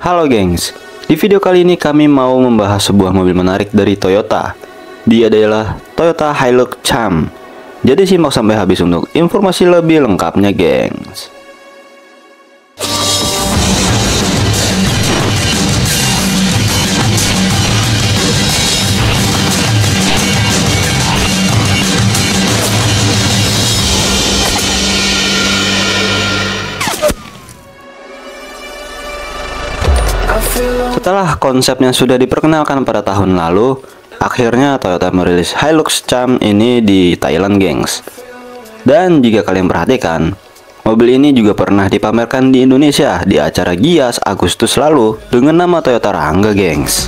Halo gengs, di video kali ini kami mau membahas sebuah mobil menarik dari Toyota. Dia adalah Toyota Hilux Cham. Jadi simak sampai habis untuk informasi lebih lengkapnya gengs. Setelah konsepnya sudah diperkenalkan pada tahun lalu, akhirnya Toyota merilis Hilux Cham ini di Thailand gengs. Dan jika kalian perhatikan, mobil ini juga pernah dipamerkan di Indonesia di acara Gias Agustus lalu dengan nama Toyota Rangga gengs.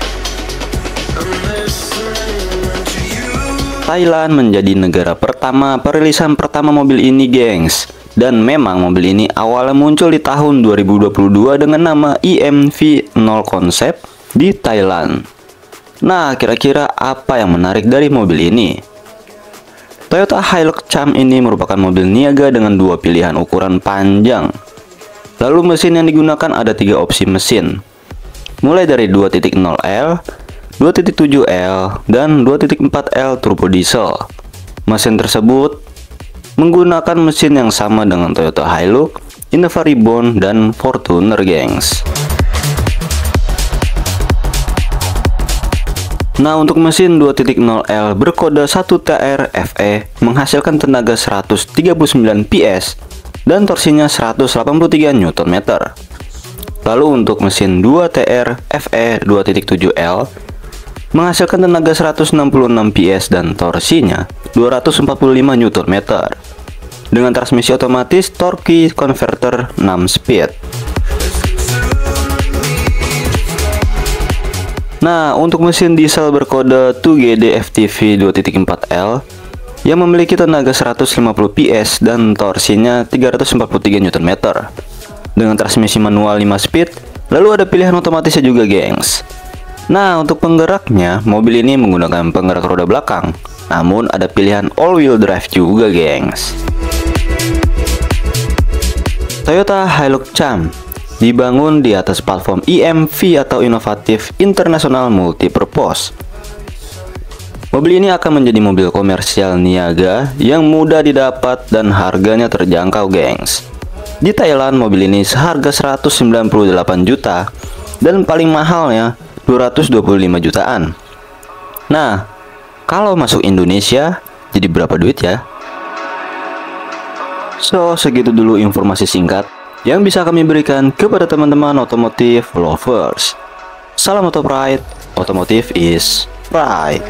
Thailand menjadi negara pertama perilisan pertama mobil ini gengs. Dan memang mobil ini awalnya muncul di tahun 2022 dengan nama EMV0 Concept di Thailand. Nah, kira-kira apa yang menarik dari mobil ini? Toyota Hilux Cham ini merupakan mobil niaga dengan dua pilihan ukuran panjang. Lalu mesin yang digunakan ada 3 opsi mesin, mulai dari 2.0L, 2.7L, dan 2.4L turbo diesel. Mesin tersebut menggunakan mesin yang sama dengan Toyota Hilux, Innova Reborn, dan Fortuner gengs. Nah, untuk mesin 2.0L berkode 1TR FE menghasilkan tenaga 139 PS dan torsinya 183 Nm. Lalu untuk mesin 2TR FE 2.7L menghasilkan tenaga 166 PS dan torsinya 245 Nm dengan transmisi otomatis torque converter 6 speed. Nah, untuk mesin diesel berkode 2GD FTV 2.4L yang memiliki tenaga 150 PS dan torsinya 343 Nm dengan transmisi manual 5 speed, lalu ada pilihan otomatisnya juga gengs. Nah, untuk penggeraknya, mobil ini menggunakan penggerak roda belakang, namun ada pilihan all-wheel drive juga gengs. Toyota Hilux Cham dibangun di atas platform EMV atau Innovative International Multipurpose. Mobil ini akan menjadi mobil komersial niaga yang mudah didapat dan harganya terjangkau gengs. Di Thailand, mobil ini seharga 198 juta dan paling mahalnya 225 jutaan. Nah, kalau masuk Indonesia jadi berapa duit ya? So, segitu dulu informasi singkat yang bisa kami berikan kepada teman-teman otomotif lovers. Salam Auto Pride, Automotive is Pride.